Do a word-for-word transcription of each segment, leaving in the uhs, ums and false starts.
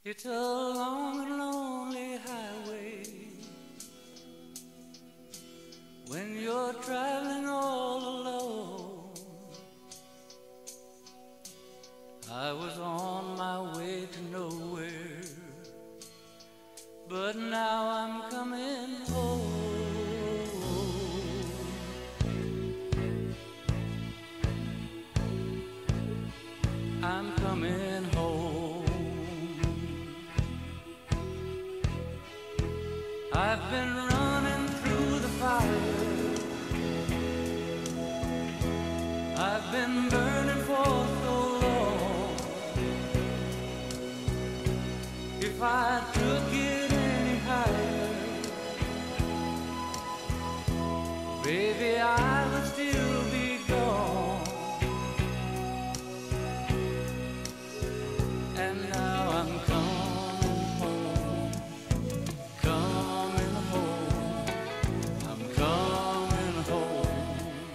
It's a long and lonely highway when you're traveling all alone. I was on my way to nowhere, but now I'm coming home. I'm coming home. I've been running through the fire, I've been burning for so long. If I took it any higher, baby, I would still be gone. And now I'm coming home, coming home, I'm coming home.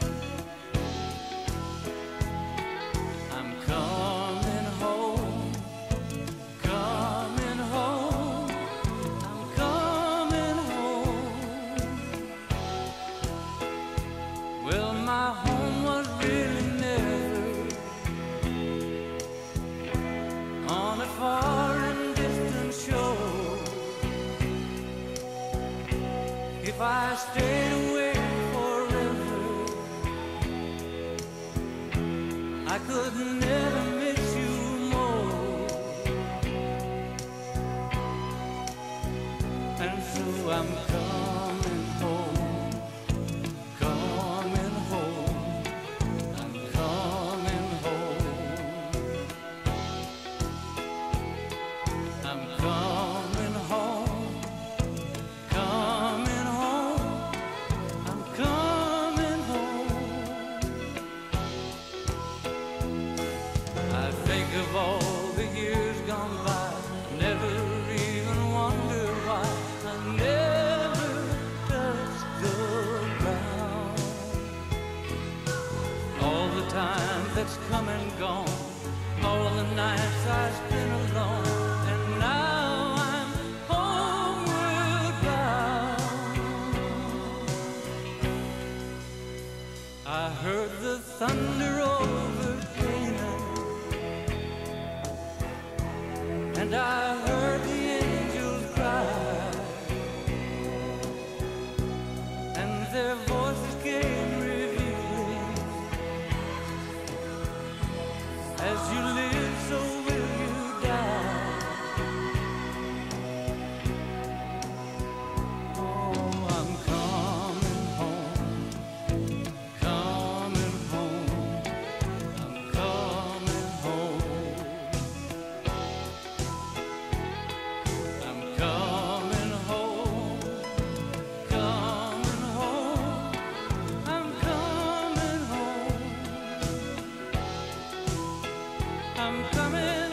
I'm coming home, coming home, I'm coming home. Well, my home was really never on a far and distant shore. If I stayed away forever, I could never miss you more. And so I'm coming home, coming home, I'm coming home. I'm coming home, coming home, I'm coming home. I think of all the years gone by, never even wonder why I never touched the ground. All the time that's come and gone, all the nights I spent alone, and now I'm homeward bound. I heard the thunder over Canaan, and I heard the angels cry, and their voices came revealing, as you live, so will you die. Oh, I'm coming home, coming home, I'm coming home. I'm coming home, coming home, I'm coming home. I'm coming